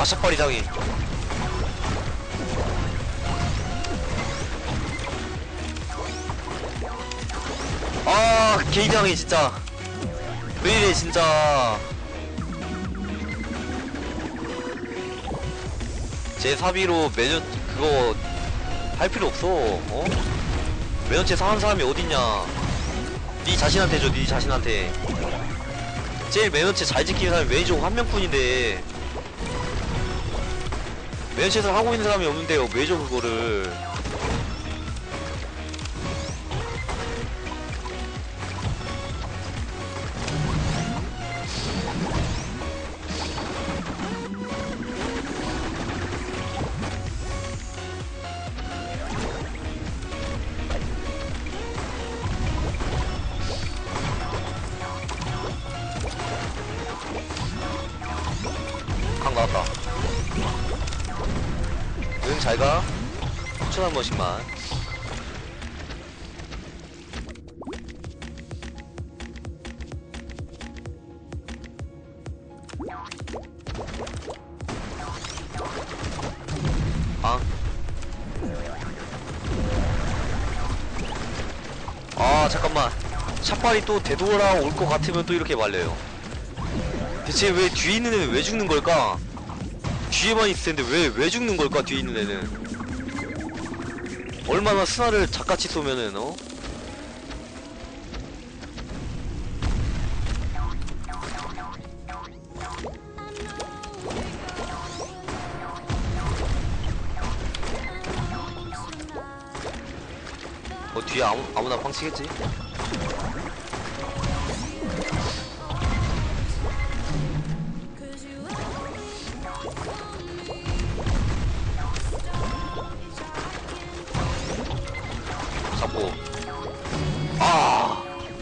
아 샷발 이상해. 아 개이상해 진짜. 왜이래 진짜. 제 사비로 매년 그거 할 필요 없어. 어? 매년째 사는 사람이 어딨냐. 니 자신한테 줘. 니 자신한테. 제일 매년째 잘 지키는 사람이 매니저 한 명뿐인데 매년째를 하고 있는 사람이 없는데요. 매니저 그거를. 강 나왔다. 응 잘가. 추천 한 번씩만. 방. 아 잠깐만. 샷발이 또 되돌아올 것 같으면 또 이렇게 말려요. 대체 왜 뒤에 있는 애는 왜 죽는 걸까? 뒤에만 있을 텐데 왜 죽는 걸까? 뒤에 있는 애는 얼마나 스나를 작같이 쏘면은 어? 뒤에 아무나 팡치겠지? 잡고. 아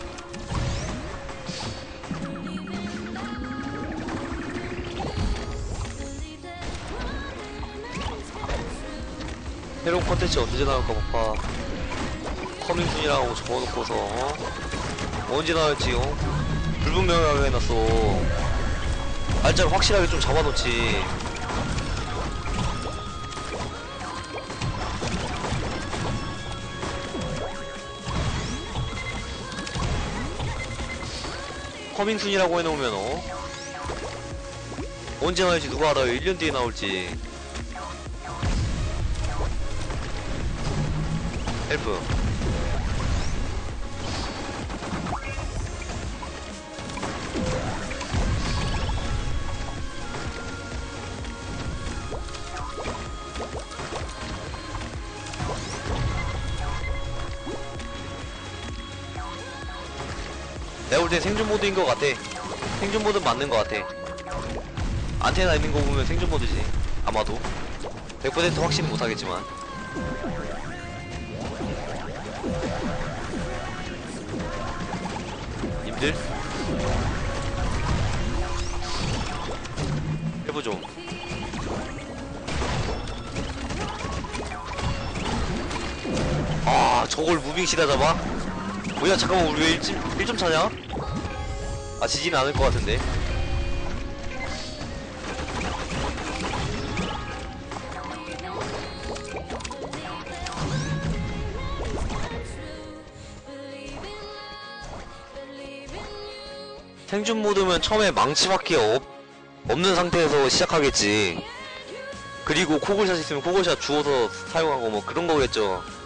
새로운 컨텐츠 언제 나올까 봐봐. 커밍순이라고 적어놓고서 어? 언제 나올지 어? 불분명하게 해놨어. 날짜를 확실하게 좀 잡아놓지. 커밍순이라고 해놓으면 어? 언제 나올지 누가 알아요. 1년 뒤에 나올지. 헬프. 내가 볼 땐 생존 모드인 것 같아. 생존 모드 맞는 것 같아. 안테나 있는 거 보면 생존 모드지. 아마도 100% 확신은 못하겠지만. 님들 해보 좀. 아 저걸 무빙시다 잡아? 뭐야 잠깐만 우리 왜 1점 차냐? 아 지지는 않을 것 같은데. 생존 모드면 처음에 망치밖에 없는 상태에서 시작하겠지. 그리고 코골샷 있으면 코골샷 주워서 사용하고 뭐 그런 거겠죠.